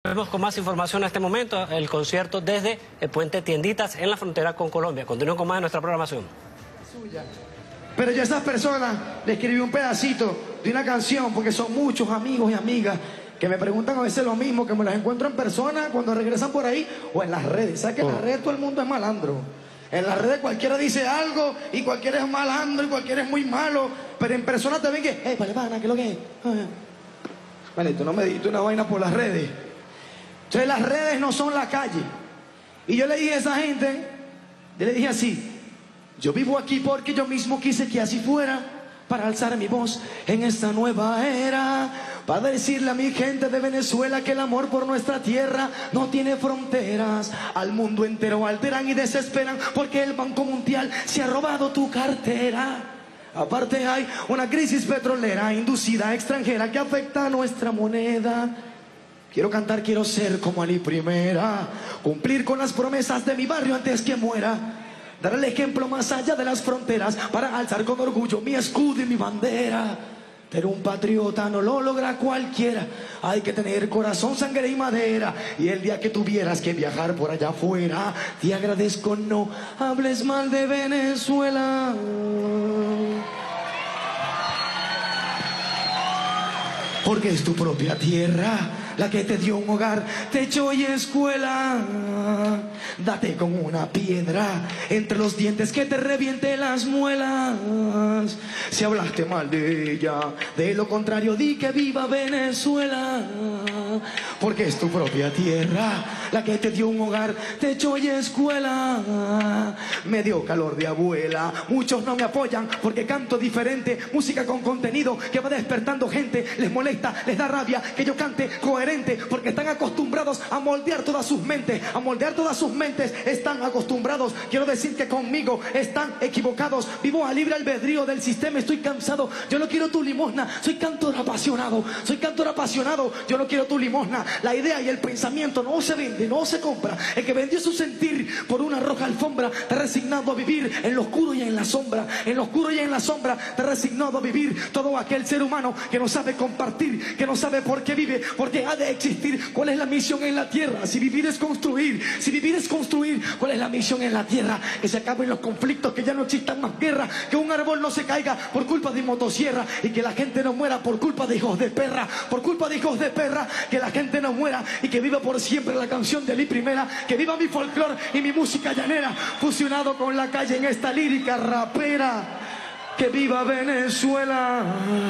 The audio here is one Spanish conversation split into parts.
Volvemos con más información a este momento. El concierto desde el puente Tienditas en la frontera con Colombia. Continúen con más de nuestra programación. Pero yo a esas personas le escribí un pedacito de una canción porque son muchos amigos y amigas que me preguntan a veces lo mismo, que me las encuentro en persona cuando regresan por ahí o en las redes. ¿Sabes que en las redes todo el mundo es malandro? En las redes cualquiera dice algo y cualquiera es malandro y cualquiera es muy malo, pero en persona te ven que, vale, pana, ¿qué es lo que es? Vale, tú no me dijiste una vaina por las redes. Entonces las redes no son la calle. Y yo le dije a esa gente, yo le dije así: yo vivo aquí porque yo mismo quise que así fuera, para alzar mi voz en esta nueva era, para decirle a mi gente de Venezuela que el amor por nuestra tierra no tiene fronteras. Al mundo entero alteran y desesperan porque el Banco Mundial se ha robado tu cartera. Aparte hay una crisis petrolera inducida extranjera que afecta a nuestra moneda. Quiero cantar, quiero ser como Ali Primera, cumplir con las promesas de mi barrio antes que muera, dar el ejemplo más allá de las fronteras para alzar con orgullo mi escudo y mi bandera. Pero un patriota no lo logra cualquiera, hay que tener corazón, sangre y madera. Y el día que tuvieras que viajar por allá afuera, te agradezco, no hables mal de Venezuela. Porque es tu propia tierra la que te dio un hogar, techo y escuela. Date con una piedra entre los dientes que te reviente las muelas. Si hablaste mal de ella, de lo contrario di que viva Venezuela. Porque es tu propia tierra la que te dio un hogar, techo y escuela. Me dio calor de abuela. Muchos no me apoyan porque canto diferente, música con contenido que va despertando gente. Les molesta, les da rabia que yo cante coherente, porque están acostumbrados a moldear todas sus mentes, a moldear todas sus mentes. Están acostumbrados, quiero decir que conmigo están equivocados. Vivo a libre albedrío del sistema, estoy cansado. Yo no quiero tu limosna, soy cantor apasionado, soy cantor apasionado. Yo no quiero tu limosna. La idea y el pensamiento no se vende, no se compra. El que vendió su sentir por una roja alfombra está resignado a vivir en lo oscuro y en la sombra. En lo oscuro y en la sombra está resignado a vivir todo aquel ser humano que no sabe compartir, que no sabe por qué vive, porque ha de existir. ¿Cuál es la misión en la tierra? Si vivir es construir, si vivir es construir, ¿cuál es la misión en la tierra? Que se acaben los conflictos, que ya no existan más guerras, que un árbol no se caiga por culpa de motosierra y que la gente no muera por culpa de hijos de perra, por culpa de hijos de perra, que la gente no muera y que viva por siempre la canción de Ali Primera, que viva mi folclor y mi música llanera, fusionado con la calle en esta lírica rapera. Que viva Venezuela,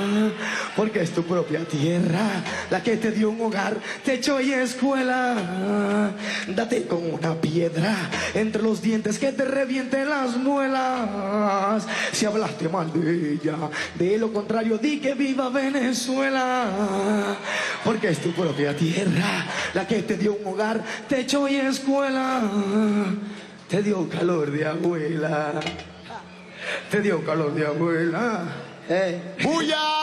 porque es tu propia tierra la que te dio un hogar, techo y escuela. Date con una piedra entre los dientes que te revienten las muelas. Si hablaste mal de ella, de lo contrario di que viva Venezuela, porque es tu propia tierra la que te dio un hogar, techo y escuela. Te dio calor de abuela, te dio calor de abuela. ¡Bulla!